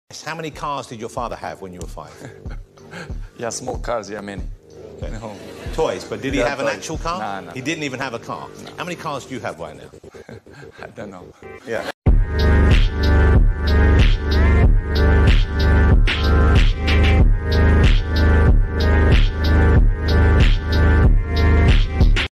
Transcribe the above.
How many cars did your father have when you were 5? Yeah, small cars, yeah, many. Okay. No. Toys, but did he have an actual car? No. He didn't even have a car. No. How many cars do you have right now? I don't know. Yeah.